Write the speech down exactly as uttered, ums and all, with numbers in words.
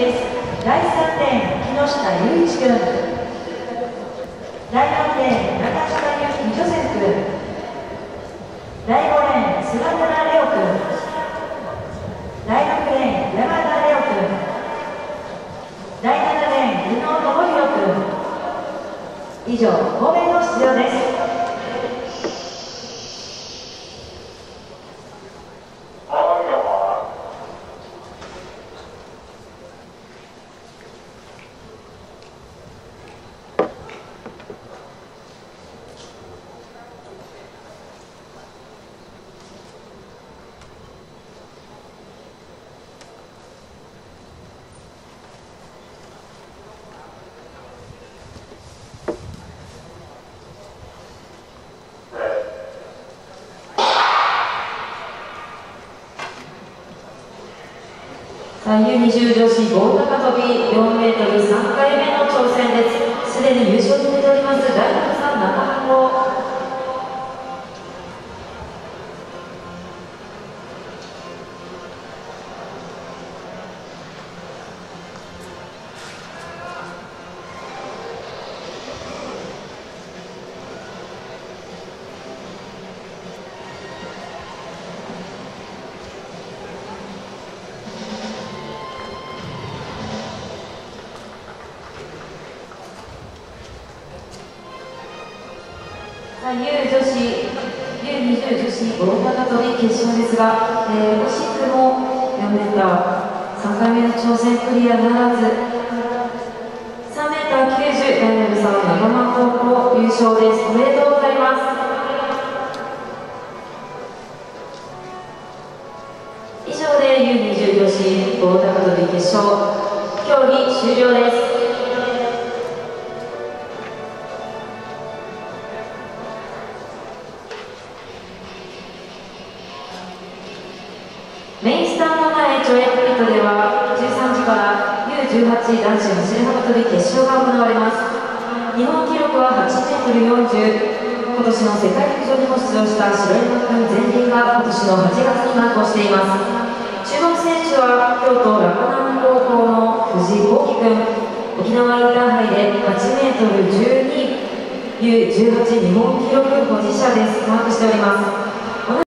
です。だいさんレーン、木下雄一君。だいよんレーン、中島由紀ジョセフ君。だいごレーン、菅原レオ君。だいろくレーン、山田レオ君。だいななレーン、宇野智弘君。以上、ご名の出場です。 さあ ユーにじゅう 女子棒高跳びよんメートルさんかいめの挑戦です。すでに優勝を決めております大学さん中箱。ユー 女子、ユーにじゅう 女子棒高跳び決勝ですが、えー、惜しくもよんメーターさんかいめの挑戦クリアならず、さんメーターきゅうじゅう、ダイナルさん長間高校優勝です。おめでとうございます。以上で ユーにじゅう 女子棒高跳び決勝競技終了です。メインスタンド前跳躍ピットではじゅうさんじから ユーじゅうはち 男子走り幅跳び決勝が行われます。日本記録ははちメートルよんじゅう。今年の世界陸上にも出場した白山君前輪が今年のはちがつにマークをしています。注目選手は京都洛南高校の藤井幸輝君。沖縄インターハイではちメートルじゅうに、ユーじゅうはち 日本記録保持者です。マークしております。